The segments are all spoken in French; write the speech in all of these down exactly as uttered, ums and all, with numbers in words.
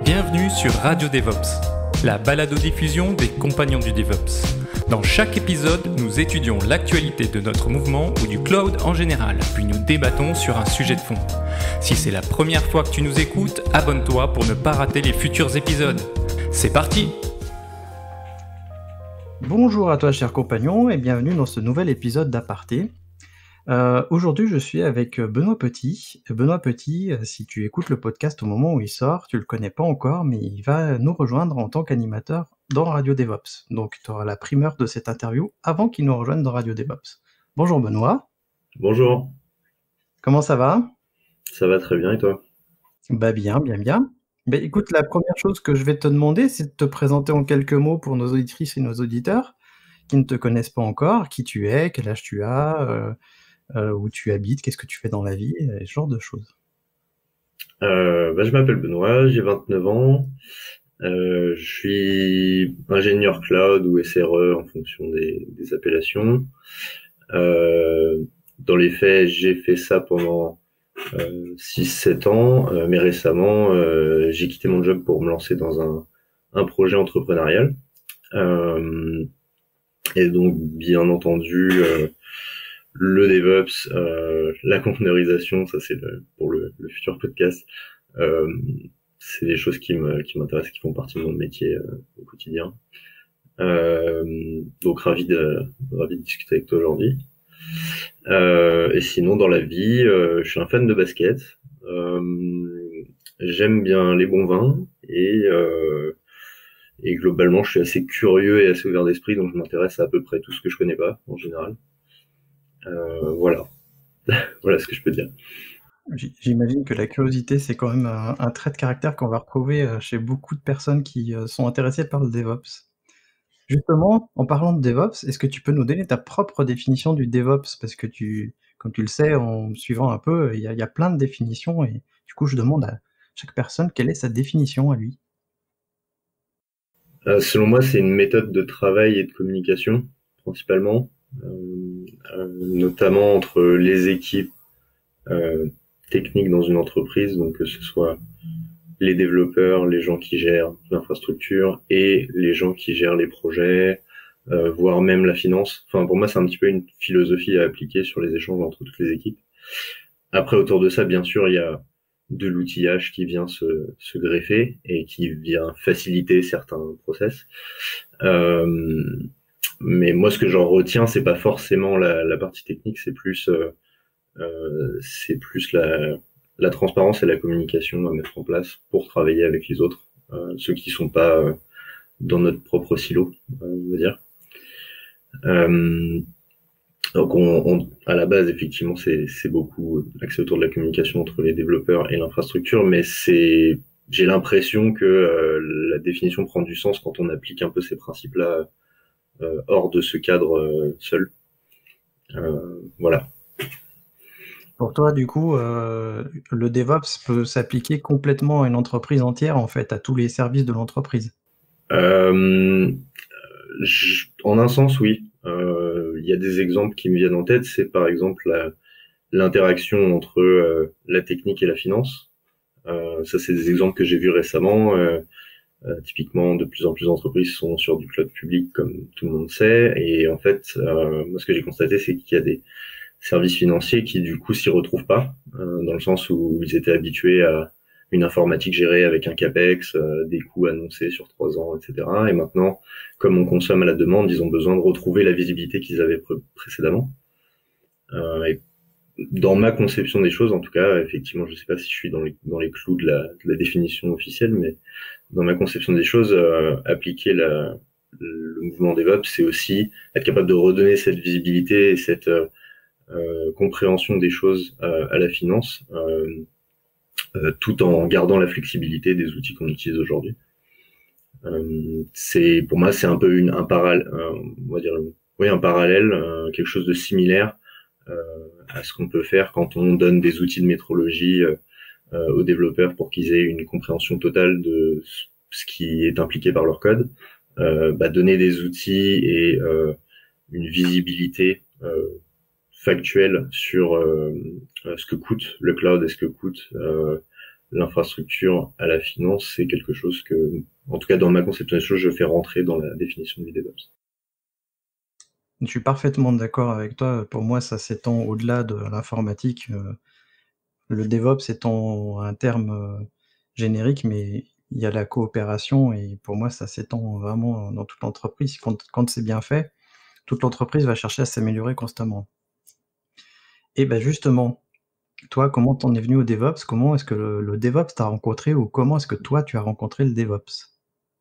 Bienvenue sur Radio DevOps, la balado-diffusion des compagnons du DevOps. Dans chaque épisode, nous étudions l'actualité de notre mouvement ou du cloud en général, puis nous débattons sur un sujet de fond. Si c'est la première fois que tu nous écoutes, abonne-toi pour ne pas rater les futurs épisodes. C'est parti! Bonjour à toi, chers compagnons, et bienvenue dans ce nouvel épisode d'Aparté. Euh, aujourd'hui, je suis avec Benoît Petit. Benoît Petit, si tu écoutes le podcast au moment où il sort, tu le connais pas encore, mais il va nous rejoindre en tant qu'animateur dans Radio DevOps. Donc, tu auras la primeur de cette interview avant qu'il nous rejoigne dans Radio DevOps. Bonjour Benoît. Bonjour. Comment ça va? Ça va très bien, et toi? Bah bien, bien, bien. Bah, écoute, la première chose que je vais te demander, c'est de te présenter en quelques mots pour nos auditrices et nos auditeurs qui ne te connaissent pas encore, qui tu es, quel âge tu as, euh, euh, où tu habites, qu'est-ce que tu fais dans la vie, et ce genre de choses. Euh, bah, je m'appelle Benoît, j'ai vingt-neuf ans, euh, je suis ingénieur cloud ou S R E en fonction des, des appellations. Euh, dans les faits, j'ai fait ça pendant euh, six sept ans, euh, mais récemment, euh, j'ai quitté mon job pour me lancer dans un, un projet entrepreneurial. Euh, et donc, bien entendu, euh, le DevOps, euh, la conteneurisation, ça c'est le, pour le, le futur podcast. Euh, c'est des choses qui me qui m'intéressent, qui font partie de mon métier euh, au quotidien. Euh, donc ravi de ravi de discuter avec toi aujourd'hui. Euh, et sinon dans la vie, euh, je suis un fan de basket. Euh, j'aime bien les bons vins et euh, et globalement je suis assez curieux et assez ouvert d'esprit, donc je m'intéresse à à peu près tout ce que je connais pas en général. Euh, voilà, voilà ce que je peux dire. J'imagine que la curiosité, c'est quand même un, un trait de caractère qu'on va retrouver chez beaucoup de personnes qui sont intéressées par le DevOps. Justement, en parlant de DevOps, est-ce que tu peux nous donner ta propre définition du DevOps? Parce que tu, comme tu le sais, en me suivant un peu, il y a, il y a plein de définitions et du coup, je demande à chaque personne quelle est sa définition à lui. Euh, selon moi, c'est une méthode de travail et de communication, principalement, euh, euh, notamment entre les équipes euh, techniques dans une entreprise, donc que ce soit les développeurs, les gens qui gèrent l'infrastructure et les gens qui gèrent les projets, euh, voire même la finance. Enfin, pour moi, c'est un petit peu une philosophie à appliquer sur les échanges entre toutes les équipes. Après, autour de ça, bien sûr, il y a de l'outillage qui vient se, se greffer et qui vient faciliter certains process. Euh, mais moi, ce que j'en retiens, c'est pas forcément la, la partie technique, c'est plus, euh, euh, c'est plus la, la transparence et la communication à mettre en place pour travailler avec les autres, euh, ceux qui sont pas euh, dans notre propre silo, euh, on va dire. Euh, Donc, on, on, à la base, effectivement, c'est, c'est beaucoup axé autour de la communication entre les développeurs et l'infrastructure, mais c'est, j'ai l'impression que euh, la définition prend du sens quand on applique un peu ces principes-là euh, hors de ce cadre euh, seul. Euh, voilà. Pour toi, du coup, euh, le DevOps peut s'appliquer complètement à une entreprise entière, en fait, à tous les services de l'entreprise. Euh, je, en un sens, oui. Euh, il y a des exemples qui me viennent en tête. C'est par exemple la, l'interaction entre euh, la technique et la finance. Euh, ça, c'est des exemples que j'ai vus récemment. Euh, euh, typiquement, de plus en plus d'entreprises sont sur du cloud public, comme tout le monde sait. Et en fait, euh, moi, ce que j'ai constaté, c'est qu'il y a des services financiers qui, du coup, s'y retrouvent pas, euh, dans le sens où ils étaient habitués à une informatique gérée avec un CAPEX, euh, des coûts annoncés sur trois ans, et cetera. Et maintenant, comme on consomme à la demande, ils ont besoin de retrouver la visibilité qu'ils avaient pr- précédemment. Euh, et dans ma conception des choses, en tout cas, effectivement, je sais pas si je suis dans les, dans les clous de la, de la définition officielle, mais dans ma conception des choses, euh, appliquer la, le mouvement DevOps, c'est aussi être capable de redonner cette visibilité et cette euh, euh, compréhension des choses euh, à la finance, euh, euh, tout en gardant la flexibilité des outils qu'on utilise aujourd'hui. Euh, c'est, pour moi, c'est un peu une, un parallèle, on va dire, oui, un parallèle, euh, quelque chose de similaire euh, à ce qu'on peut faire quand on donne des outils de métrologie euh, euh, aux développeurs pour qu'ils aient une compréhension totale de ce qui est impliqué par leur code. Euh, bah, donner des outils et euh, une visibilité euh, factuelle sur euh, ce que coûte le cloud et ce que coûte euh, l'infrastructure à la finance, c'est quelque chose que, en tout cas dans ma conception des choses, je fais rentrer dans la définition du DevOps. Je suis parfaitement d'accord avec toi. Pour moi, ça s'étend au-delà de l'informatique. Euh, le DevOps étant un terme euh, générique, mais il y a la coopération et pour moi, ça s'étend vraiment dans toute l'entreprise. Quand, quand c'est bien fait, toute l'entreprise va chercher à s'améliorer constamment. Et ben justement, toi, comment t'en es venu au DevOps? Comment est-ce que le, le DevOps t'a rencontré ou comment est-ce que toi, tu as rencontré le DevOps?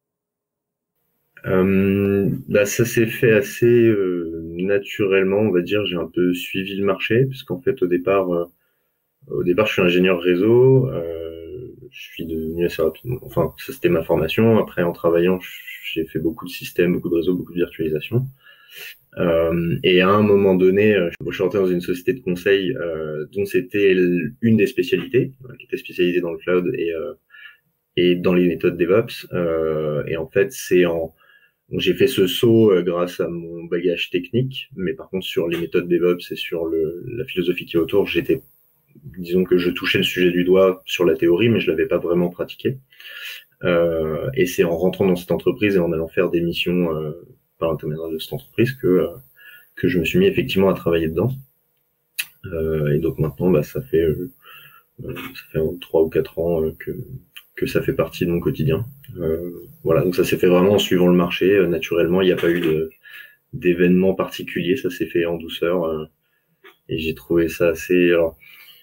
Euh, bah ça s'est fait assez euh, naturellement, on va dire. J'ai un peu suivi le marché, puisqu'en fait au départ, euh, au départ, je suis ingénieur réseau. Euh, je suis devenu assez rapidement. Enfin, ça c'était ma formation. Après, en travaillant, j'ai fait beaucoup de systèmes, beaucoup de réseaux, beaucoup de virtualisation. Euh, et à un moment donné, je suis rentré dans une société de conseil euh, dont c'était une des spécialités, qui était spécialisée dans le cloud et euh, et dans les méthodes DevOps. Euh, et en fait, c'est en donc j'ai fait ce saut euh, grâce à mon bagage technique, mais par contre sur les méthodes DevOps et sur le, la philosophie qui est autour, j'étais, disons que je touchais le sujet du doigt sur la théorie, mais je l'avais pas vraiment pratiqué. Euh, et c'est en rentrant dans cette entreprise et en allant faire des missions euh, par l'intermédiaire de cette entreprise que euh, que je me suis mis effectivement à travailler dedans. Euh, et donc maintenant, bah ça fait euh, ça fait trois ou quatre ans euh, que que ça fait partie de mon quotidien. Euh, voilà, donc ça s'est fait vraiment en suivant le marché, euh, naturellement. Il n'y a pas eu de, d'événement particulier, ça s'est fait en douceur. Euh, et j'ai trouvé ça assez... Alors,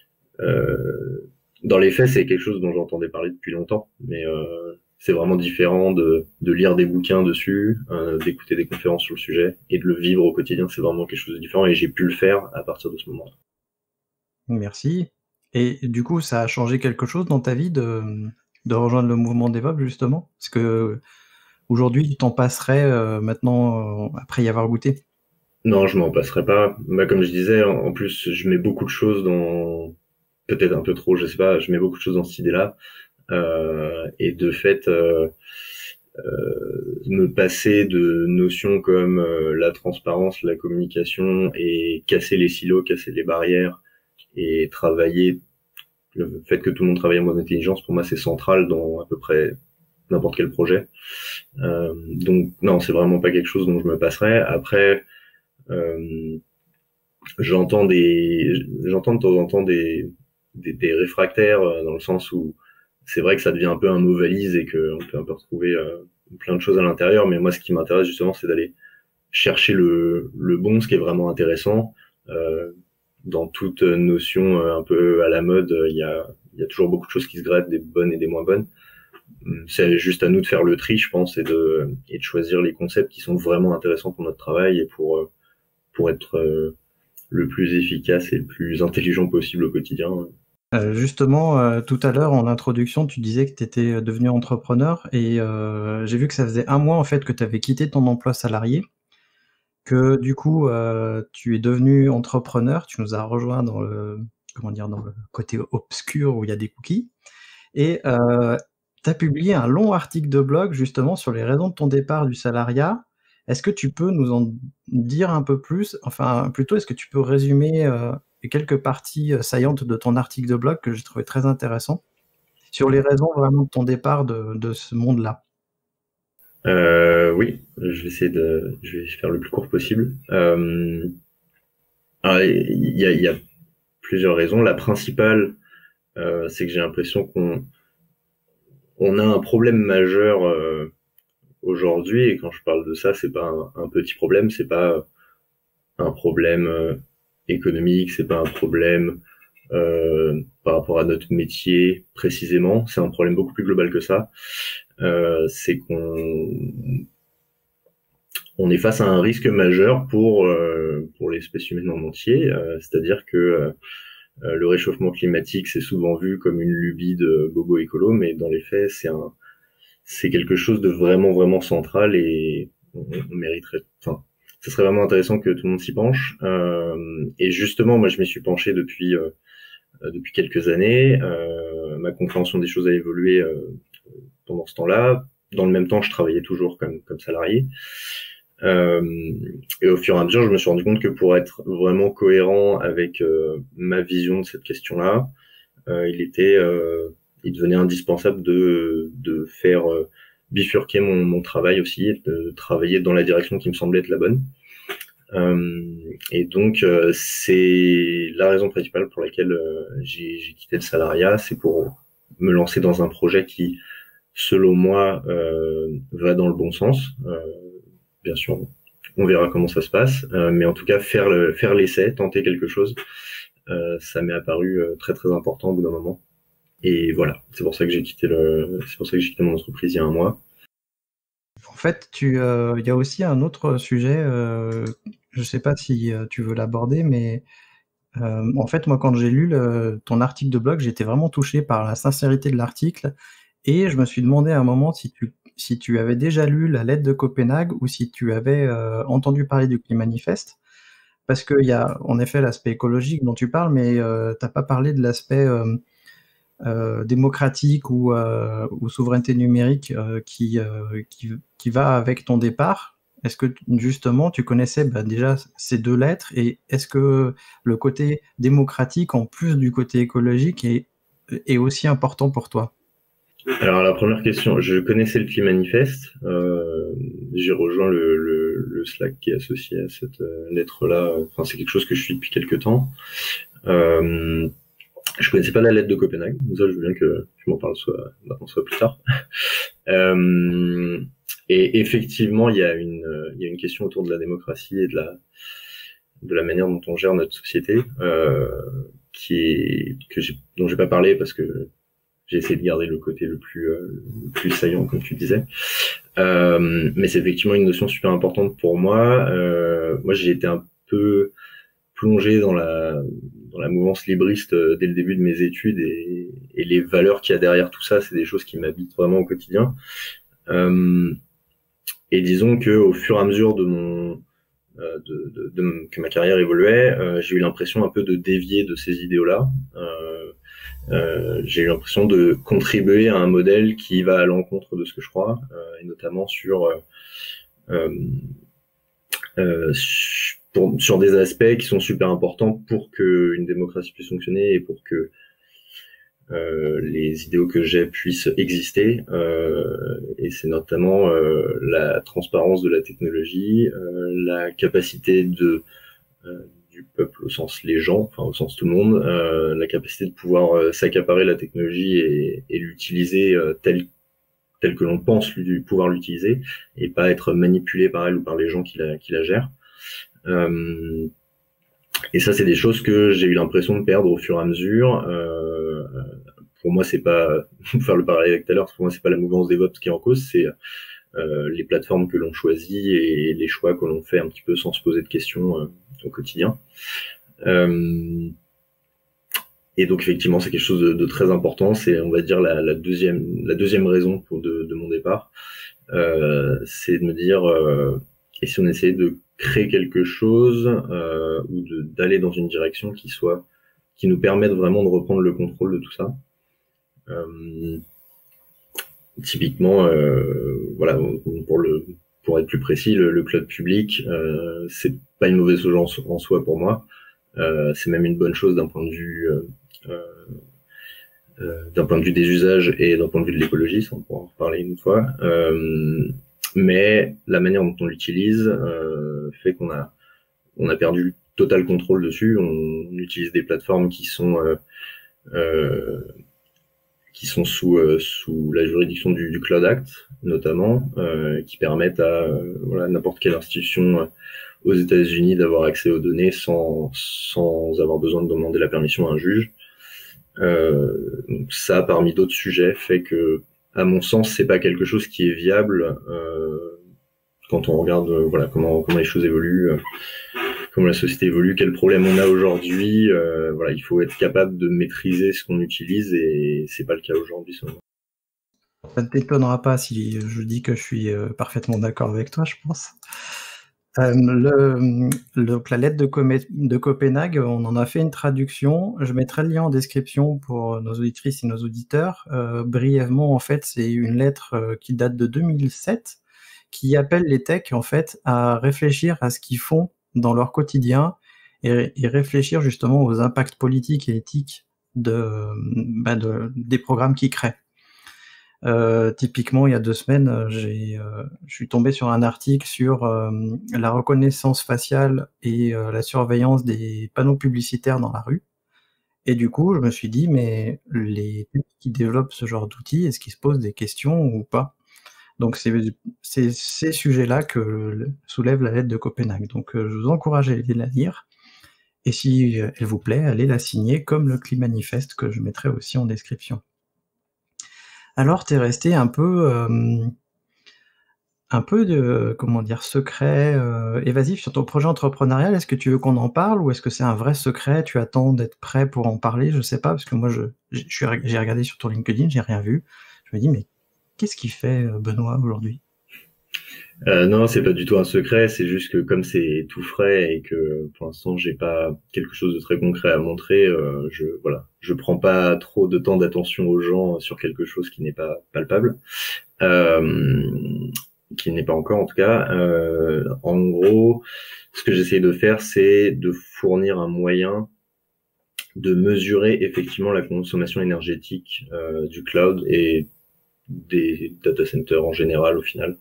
euh, dans les faits, c'est quelque chose dont j'entendais parler depuis longtemps, mais euh, c'est vraiment différent de, de lire des bouquins dessus, euh, d'écouter des conférences sur le sujet, et de le vivre au quotidien, c'est vraiment quelque chose de différent, et j'ai pu le faire à partir de ce moment-là. Merci. Et du coup, ça a changé quelque chose dans ta vie de, de rejoindre le mouvement DevOps, justement? Parce que aujourd'hui, tu t'en passerais euh, maintenant, euh, après y avoir goûté? Non, je m'en passerai pas. Bah, comme je disais, en, en plus, je mets beaucoup de choses dans... Peut-être un peu trop, je sais pas, je mets beaucoup de choses dans cette idée-là. Euh, et de fait, euh, euh, me passer de notions comme euh, la transparence, la communication et casser les silos, casser les barrières et travailler, le fait que tout le monde travaille en mode intelligence, pour moi, c'est central dans à peu près n'importe quel projet. Euh, donc, non, c'est vraiment pas quelque chose dont je me passerai. Après, euh, j'entends des, j'entends de temps en temps des, des, des réfractaires dans le sens où c'est vrai que ça devient un peu un mot valise et qu'on peut un peu retrouver euh, plein de choses à l'intérieur. Mais moi, ce qui m'intéresse justement, c'est d'aller chercher le, le bon, ce qui est vraiment intéressant. Euh, dans toute notion euh, un peu à la mode, il y a, il y a toujours beaucoup de choses qui se grattent, des bonnes et des moins bonnes. C'est juste à nous de faire le tri, je pense, et de, et de choisir les concepts qui sont vraiment intéressants pour notre travail et pour, pour être euh, le plus efficace et le plus intelligent possible au quotidien. Euh, justement, euh, tout à l'heure, en introduction, tu disais que tu étais devenu entrepreneur et euh, j'ai vu que ça faisait un mois en fait que tu avais quitté ton emploi salarié, que du coup, euh, tu es devenu entrepreneur, tu nous as rejoint dans le, comment dire, dans le côté obscur où il y a des cookies et euh, tu as publié un long article de blog justement sur les raisons de ton départ du salariat. Est-ce que tu peux nous en dire un peu plus? Enfin, plutôt, est-ce que tu peux résumer euh, quelques parties saillantes de ton article de blog que j'ai trouvé très intéressant sur les raisons vraiment de ton départ de, de ce monde-là? Euh, oui, je vais essayer de, je vais faire le plus court possible. Euh, alors, il y a, il y a plusieurs raisons. La principale, euh, c'est que j'ai l'impression qu'on, on a un problème majeur euh, aujourd'hui, et quand je parle de ça, c'est pas un, un petit problème, c'est pas un problème euh, économique, c'est pas un problème euh, par rapport à notre métier précisément, c'est un problème beaucoup plus global que ça. Euh, c'est qu'on on est face à un risque majeur pour euh, pour l'espèce humaine en entier, euh, c'est-à-dire que euh, le réchauffement climatique c'est souvent vu comme une lubie de bobo écolo, mais dans les faits c'est un c'est quelque chose de vraiment vraiment central et on, on mériterait, enfin, ce serait vraiment intéressant que tout le monde s'y penche. Euh, et justement, moi je m'y suis penché depuis euh, depuis quelques années. Euh, ma compréhension des choses a évolué euh, pendant ce temps-là. Dans le même temps, je travaillais toujours comme comme salarié. Euh, et au fur et à mesure, je me suis rendu compte que pour être vraiment cohérent avec euh, ma vision de cette question-là, euh, il était euh, il devenait indispensable de, de faire euh, bifurquer mon, mon travail aussi, de travailler dans la direction qui me semblait être la bonne. Euh, et donc, euh, c'est la raison principale pour laquelle euh, j'ai, j'ai quitté le salariat, c'est pour me lancer dans un projet qui, selon moi, euh, va dans le bon sens. Euh, bien sûr, on verra comment ça se passe, euh, mais en tout cas, faire le, faire l'essai, tenter quelque chose, euh, ça m'est apparu euh, très très important au bout d'un moment. Et voilà, c'est pour ça que j'ai quitté le, c'est pour ça que j'ai quitté mon entreprise il y a un mois. En fait, tu, euh, il y a aussi un autre sujet, euh, je sais pas si euh, tu veux l'aborder, mais euh, en fait, moi, quand j'ai lu le, ton article de blog, j'étais vraiment touché par la sincérité de l'article, et je me suis demandé à un moment si tu, si tu avais déjà lu la lettre de Copenhague ou si tu avais euh, entendu parler du Climanifeste, parce qu'il y a en effet l'aspect écologique dont tu parles, mais euh, t'as pas parlé de l'aspect euh, euh, démocratique ou, euh, ou souveraineté numérique euh, qui, euh, qui, qui va avec ton départ. Est-ce que justement tu connaissais bah, déjà ces deux lettres, et est-ce que le côté démocratique en plus du côté écologique est, est aussi important pour toi? Alors la première question, je connaissais le Climanifeste, euh, j'ai rejoint le, le, le Slack qui est associé à cette euh, lettre-là, enfin c'est quelque chose que je suis depuis quelques temps. Euh, je connaissais pas la lettre de Copenhague, donc ça je veux bien que tu m'en parles soit maintenant soit plus tard. euh, et effectivement il y a une il y a une question autour de la démocratie et de la de la manière dont on gère notre société, euh, qui est que j'ai dont j'ai pas parlé parce que j'ai essayé de garder le côté le plus, euh, le plus saillant, comme tu disais. Euh, mais c'est effectivement une notion super importante pour moi. Euh, moi, j'ai été un peu plongé dans la, dans la mouvance libriste dès le début de mes études, et, et les valeurs qu'il y a derrière tout ça, c'est des choses qui m'habitent vraiment au quotidien. Euh, et disons que au fur et à mesure de mon, euh, de, de, de, que ma carrière évoluait, euh, j'ai eu l'impression un peu de dévier de ces idéaux-là. Euh, Euh, j'ai eu l'impression de contribuer à un modèle qui va à l'encontre de ce que je crois, euh, et notamment sur euh, euh, pour, sur des aspects qui sont super importants pour que une démocratie puisse fonctionner et pour que euh, les idéaux que j'ai puissent exister. Euh, et c'est notamment euh, la transparence de la technologie, euh, la capacité de euh, du peuple au sens les gens, enfin au sens tout le monde, euh, la capacité de pouvoir euh, s'accaparer la technologie et, et l'utiliser euh, tel tel que l'on pense lui, pouvoir l'utiliser, et pas être manipulé par elle ou par les gens qui la qui la gèrent. Euh, et ça, c'est des choses que j'ai eu l'impression de perdre au fur et à mesure. Euh, pour moi, c'est pas faire le parallèle avec tout à l'heure. Pour moi, c'est pas la mouvance DevOps qui est en cause, c'est euh, les plateformes que l'on choisit et les choix que l'on fait un petit peu sans se poser de questions euh, au quotidien. Euh, et donc effectivement, c'est quelque chose de, de très important. C'est, on va dire, la, la deuxième, la deuxième raison pour de, de mon départ. Euh, c'est de me dire, euh, et si on essayait de créer quelque chose euh, ou de, d'aller dans une direction qui soit, qui nous permette vraiment de reprendre le contrôle de tout ça. Euh, typiquement, euh, voilà, pour le pour être plus précis, le, le cloud public, euh, c'est pas une mauvaise chose en, en soi pour moi. Euh, c'est même une bonne chose d'un point de vue euh, euh, d'un point de vue des usages et d'un point de vue de l'écologie, ça on pourra en reparler une fois. Euh, mais la manière dont on l'utilise euh, fait qu'on a on a perdu le total contrôle dessus. On, on utilise des plateformes qui sont euh, euh, qui sont sous euh, sous la juridiction du, du Cloud Act notamment, euh, qui permettent à euh, voilà n'importe quelle institution euh, aux États-Unis d'avoir accès aux données sans sans avoir besoin de demander la permission à un juge. Euh, donc ça, parmi d'autres sujets, fait que, à mon sens, c'est pas quelque chose qui est viable euh, quand on regarde euh, voilà comment comment les choses évoluent, euh, comment la société évolue, quels problèmes on a aujourd'hui. Euh, voilà, il faut être capable de maîtriser ce qu'on utilise, et c'est pas le cas aujourd'hui. Ça ne t'étonnera pas si je dis que je suis euh, parfaitement d'accord avec toi, je pense. Euh, le, le, la lettre de, Comé, de Copenhague, on en a fait une traduction. Je mettrai le lien en description pour nos auditrices et nos auditeurs. Euh, brièvement, en fait, c'est une lettre euh, qui date de deux mille sept, qui appelle les techs en fait à réfléchir à ce qu'ils font dans leur quotidien et, et réfléchir justement aux impacts politiques et éthiques de, bah de, des programmes qu'ils créent. Euh, typiquement, il y a deux semaines, j'ai, euh, je suis tombé sur un article sur euh, la reconnaissance faciale et euh, la surveillance des panneaux publicitaires dans la rue. Et du coup, je me suis dit, mais les qui développent ce genre d'outils, est-ce qu'ils se posent des questions ou pas? Donc c'est c'est ces sujets-là que soulève la lettre de Copenhague. Donc euh, je vous encourage à aller la lire. Et si elle vous plaît, allez la signer comme le Climanifeste que je mettrai aussi en description. Alors t'es resté un peu, euh, un peu de, comment dire, secret, euh, évasif sur ton projet entrepreneurial. Est-ce que tu veux qu'on en parle ou est-ce que c'est un vrai secret? Tu attends d'être prêt pour en parler? Je sais pas, parce que moi je, je suis, j'ai regardé sur ton LinkedIn, j'ai rien vu. Je me dis, mais qu'est-ce qu'il fait Benoît aujourd'hui? Euh, non, c'est pas du tout un secret, c'est juste que comme c'est tout frais et que pour l'instant j'ai pas quelque chose de très concret à montrer, euh, je voilà, je prends pas trop de temps d'attention aux gens sur quelque chose qui n'est pas palpable, euh, qui n'est pas encore en tout cas. Euh, en gros, ce que j'essaie de faire, c'est de fournir un moyen de mesurer effectivement la consommation énergétique euh, du cloud et des data centers en général au final.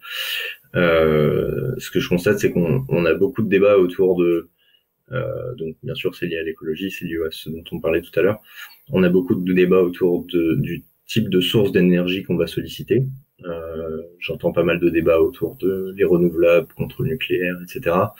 Euh, ce que je constate, c'est qu'on on a beaucoup de débats autour de, euh, donc bien sûr c'est lié à l'écologie, c'est lié à ce dont on parlait tout à l'heure. On a beaucoup de débats autour de, du type de source d'énergie qu'on va solliciter. Euh, j'entends pas mal de débats autour de les renouvelables contre le nucléaire, et cetera.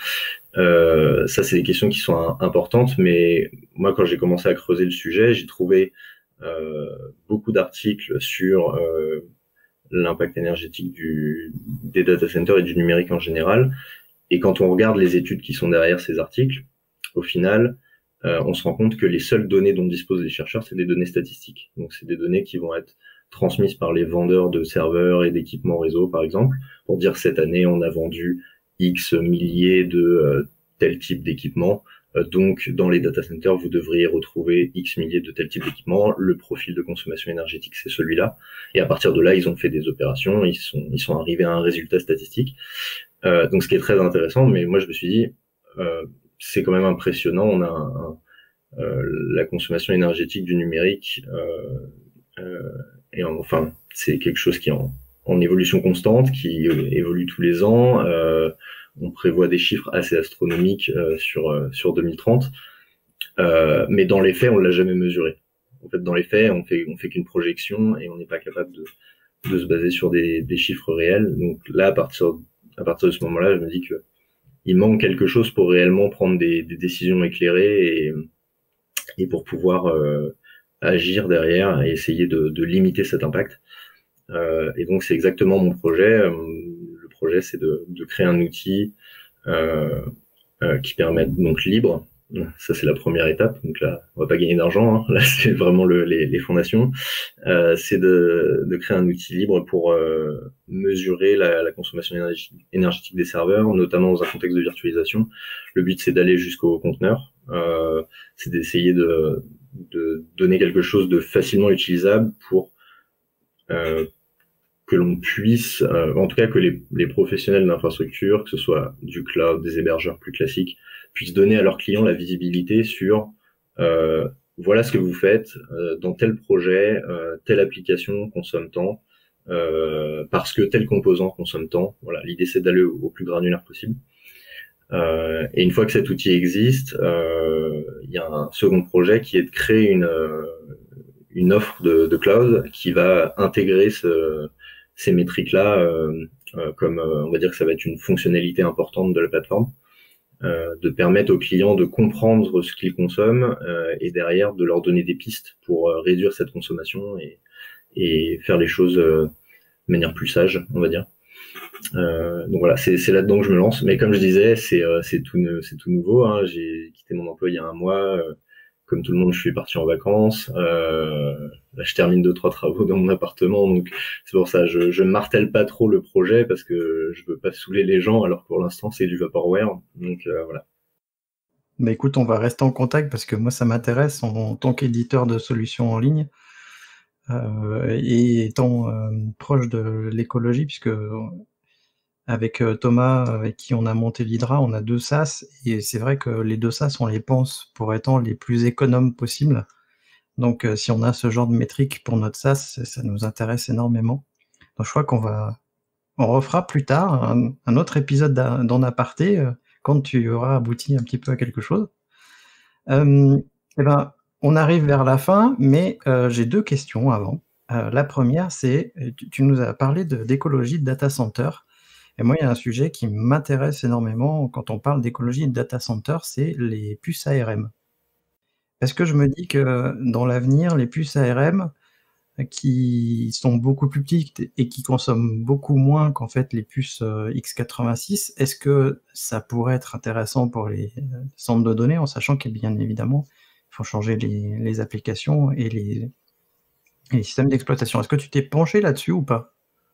Euh, ça, c'est des questions qui sont importantes, mais moi, quand j'ai commencé à creuser le sujet, j'ai trouvé euh, beaucoup d'articles sur euh, l'impact énergétique du, des data centers et du numérique en général. Et quand on regarde les études qui sont derrière ces articles, au final, euh, on se rend compte que les seules données dont disposent les chercheurs, c'est des données statistiques. Donc, c'est des données qui vont être transmises par les vendeurs de serveurs et d'équipements réseau, par exemple, pour dire cette année, on a vendu X milliers de euh, tel type d'équipement. Euh, donc, dans les data centers, vous devriez retrouver X milliers de tel type d'équipement. Le profil de consommation énergétique, c'est celui-là. Et à partir de là, ils ont fait des opérations, ils sont, ils sont arrivés à un résultat statistique. Euh, donc, ce qui est très intéressant, mais moi, je me suis dit, euh, c'est quand même impressionnant. On a un, un, euh, la consommation énergétique du numérique, euh, euh, et enfin, c'est quelque chose qui est en, en évolution constante, qui évolue tous les ans. Euh, on prévoit des chiffres assez astronomiques euh, sur euh, sur deux mille trente, euh, mais dans les faits, on l'a jamais mesuré. En fait, dans les faits, on fait on fait qu'une projection et on n'est pas capable de de se baser sur des des chiffres réels. Donc là, à partir à partir de ce moment-là, je me dis que il manque quelque chose pour réellement prendre des, des décisions éclairées et et pour pouvoir euh, agir derrière et essayer de, de limiter cet impact. Euh, et donc c'est exactement mon projet. Le projet, c'est de, de créer un outil euh, euh, qui permette donc libre. Ça c'est la première étape. Donc là, on va pas gagner d'argent. Hein. Là, c'est vraiment le, les, les fondations. Euh, c'est de, de créer un outil libre pour euh, mesurer la, la consommation énergétique, énergétique des serveurs, notamment dans un contexte de virtualisation. Le but c'est d'aller jusqu'au conteneur. Euh, c'est d'essayer de, de donner quelque chose de facilement utilisable pour euh, que l'on puisse, euh, en tout cas que les, les professionnels d'infrastructure, que ce soit du cloud, des hébergeurs plus classiques, puissent donner à leurs clients la visibilité sur euh, voilà ce que vous faites euh, dans tel projet, euh, telle application consomme tant, euh, parce que tel composant consomme tant. Voilà, l'idée c'est d'aller au, au plus granulaire possible. Euh, et une fois que cet outil existe, euh, il y a un second projet qui est de créer une euh, une offre de, de cloud qui va intégrer ce, ces métriques-là, euh, euh, comme euh, on va dire que ça va être une fonctionnalité importante de la plateforme, euh, de permettre aux clients de comprendre ce qu'ils consomment euh, et derrière de leur donner des pistes pour euh, réduire cette consommation et, et faire les choses euh, de manière plus sage, on va dire. Euh, donc voilà, c'est, c'est là-dedans que je me lance. Mais comme je disais, c'est, euh, c'est tout, c'est tout nouveau. Hein. J'ai quitté mon emploi il y a un mois. Euh, comme tout le monde, je suis parti en vacances. Euh, là, je termine deux trois travaux dans mon appartement, donc c'est pour ça. Je, je martèle pas trop le projet parce que je veux pas saouler les gens. Alors pour l'instant, c'est du vaporware. Donc euh, voilà. Bah écoute, on va rester en contact parce que moi, ça m'intéresse en, en tant qu'éditeur de solutions en ligne. Euh, et étant euh, proche de l'écologie, puisque avec Thomas, avec qui on a monté l'Hydra, on a deux SaaS, et c'est vrai que les deux SaaS, on les pense pour étant les plus économes possibles. Donc, euh, si on a ce genre de métrique pour notre SaaS, ça, ça nous intéresse énormément. Donc, je crois qu'on va, on refera plus tard un, un autre épisode d'en aparté euh, quand tu auras abouti un petit peu à quelque chose. Euh, eh ben, on arrive vers la fin, mais euh, j'ai deux questions avant. Euh, la première, c'est, tu, tu nous as parlé de, d'écologie de data center. Et moi, il y a un sujet qui m'intéresse énormément quand on parle d'écologie de data center, c'est les puces A R M. Est-ce que je me dis que dans l'avenir, les puces A R M qui sont beaucoup plus petites et qui consomment beaucoup moins qu'en fait les puces x quatre-vingt-six, est-ce que ça pourrait être intéressant pour les centres de données, en sachant qu'il bien évidemment, il faut changer les, les applications et les, et les systèmes d'exploitation. Est-ce que tu t'es penché là-dessus ou pas?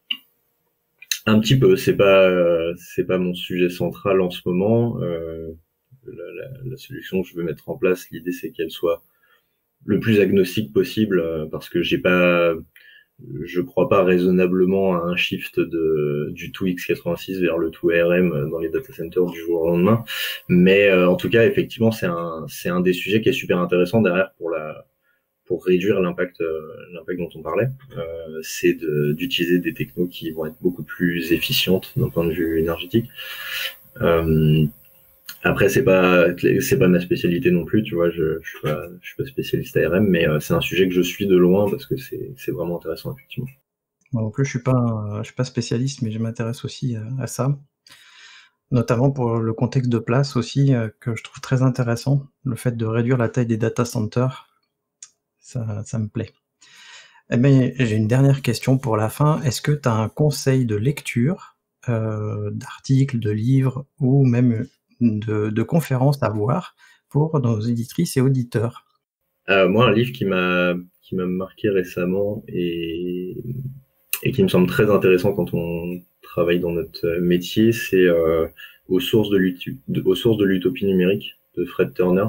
Un petit peu, c'est pas euh, c'est pas mon sujet central en ce moment. Euh, la, la, la solution que je veux mettre en place, l'idée c'est qu'elle soit le plus agnostique possible, euh, parce que j'ai pas, je crois pas raisonnablement à un shift de du tout x quatre-vingt-six vers le tout A R M dans les data centers du jour au lendemain. Mais euh, en tout cas, effectivement, c'est un c'est un des sujets qui est super intéressant derrière pour la pour réduire l'impact euh, l'impact dont on parlait. Euh, c'est de, d'utiliser des technos qui vont être beaucoup plus efficientes d'un point de vue énergétique. Euh, après, c'est pas c'est pas ma spécialité non plus, tu vois. Je, je suis pas je suis pas spécialiste A R M, mais euh, c'est un sujet que je suis de loin parce que c'est c'est vraiment intéressant effectivement. Moi non plus, je suis pas un, je suis pas spécialiste, mais je m'intéresse aussi à, à ça, notamment pour le contexte de place aussi euh, que je trouve très intéressant, le fait de réduire la taille des data centers. Ça, ça me plaît. Eh bien, j'ai une dernière question pour la fin. Est-ce que tu as un conseil de lecture, euh, d'articles, de livres, ou même de, de conférences à voir pour nos éditrices et auditeurs? euh, Moi, un livre qui m'a qui m'a marqué récemment et, et qui me semble très intéressant quand on travaille dans notre métier, c'est euh, aux sources de l'utu- de, aux sources de l'utopie numérique de Fred Turner.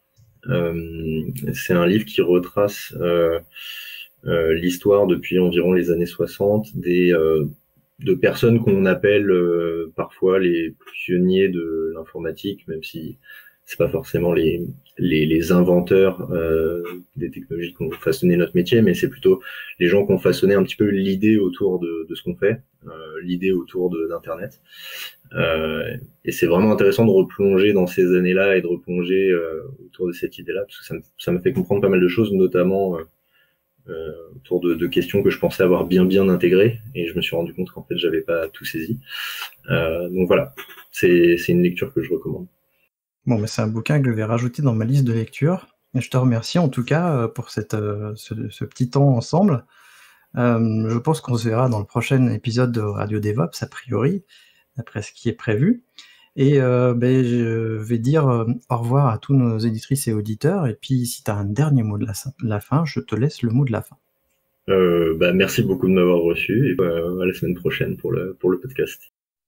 Euh, c'est un livre qui retrace euh, euh, l'histoire depuis environ les années soixante des euh, de personnes qu'on appelle euh, parfois les pionniers de l'informatique, même si c'est pas forcément les les, les inventeurs euh, des technologies qui ont façonné notre métier, mais c'est plutôt les gens qui ont façonné un petit peu l'idée autour de, de ce qu'on fait, euh, l'idée autour de d'internet. Euh, et c'est vraiment intéressant de replonger dans ces années-là et de replonger euh, autour de cette idée-là, parce que ça me, ça me fait comprendre pas mal de choses, notamment euh, euh, autour de, de questions que je pensais avoir bien bien intégrées, et je me suis rendu compte qu'en fait j'avais pas tout saisi. Euh, donc voilà, c'est, c'est une lecture que je recommande. Bon, mais c'est un bouquin que je vais rajouter dans ma liste de lecture. Et je te remercie en tout cas pour cette, ce, ce petit temps ensemble. Euh, je pense qu'on se verra dans le prochain épisode de Radio DevOps, a priori, d'après ce qui est prévu. Et euh, ben, je vais dire euh, au revoir à tous nos éditrices et auditeurs. Et puis, si tu as un dernier mot de la, de la fin, je te laisse le mot de la fin. Euh, bah, merci beaucoup de m'avoir reçu, et euh, à la semaine prochaine pour le, pour le podcast.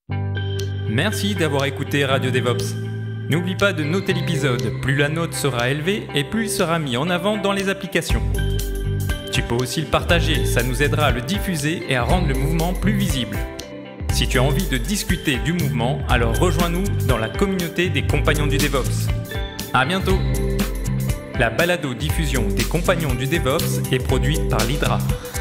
Merci d'avoir écouté Radio DevOps. N'oublie pas de noter l'épisode, plus la note sera élevée et plus il sera mis en avant dans les applications. Tu peux aussi le partager, ça nous aidera à le diffuser et à rendre le mouvement plus visible. Si tu as envie de discuter du mouvement, alors rejoins-nous dans la communauté des Compagnons du DevOps. À bientôt! La balado-diffusion des Compagnons du DevOps est produite par l'Hydra.